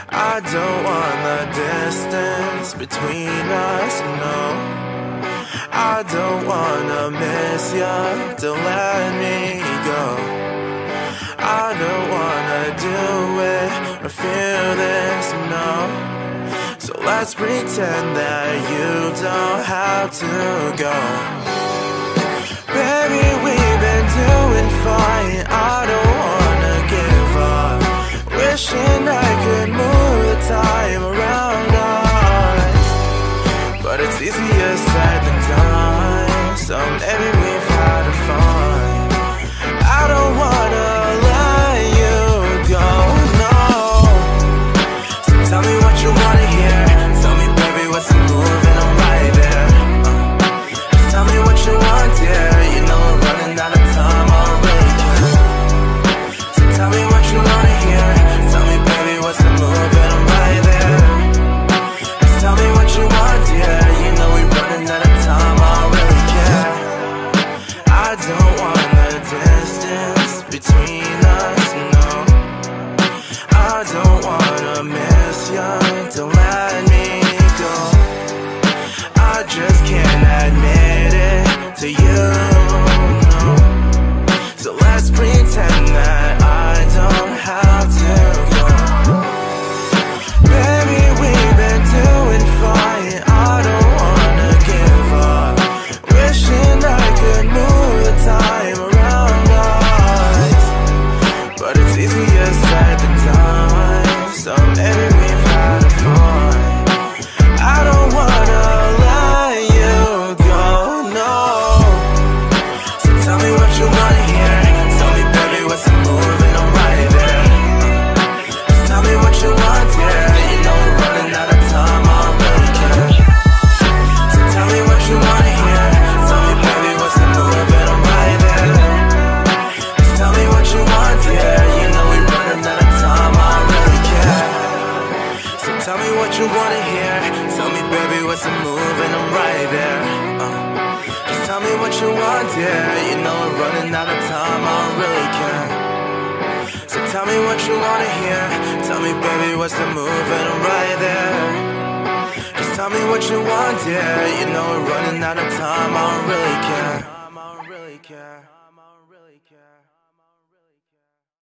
I don't want the distance between us, no. I don't wanna miss you, don't let me go. I don't wanna do it or feel this, no. So let's pretend that you don't have to go. Baby, we've been doing fine, I don't wanna give up. Wishing I could move the time around us, but it's easier said than done. So maybe we've had fun. I don't wanna let you go, no. So tell me what you wanna hear. Tell me, baby, what's the move, and I'm right there. Just tell me what you want, yeah. You know I'm running out of time already. So tell me what you wanna hear. Tell me, baby, what's the move, and I'm right there. Just tell me what you want, yeah. You know we're running out of time, I really care. I don't want the distance between us, no. I don't wanna miss you, don't let me go. I just can't admit it to you, no. So let's pretend that I don't have to go. Baby, we've been doing fine, I don't wanna give up. Wishing I could move the time around us, but it's easier said than done. So maybe we've had fun. I don't wanna let you go, no. So tell me what you wanna hear. Tell me, baby, what's the move, and I'm right there. Just tell me what you want, yeah. You know we're running out of time, I really care. So tell me what you wanna hear. Tell me, baby, what's the move, and I'm right there. Just tell me what you want, yeah. You know we're running out of time, I really care. So tell me what you wanna hear. Tell me, baby, what's the move, and I'm right there. Just tell me what you want, yeah. You know we're running out of time, I don't really care. So tell me what you wanna hear. Tell me, baby, what's the move, and I'm right there. Just tell me what you want, yeah. You know we're running out of time, I don't really care.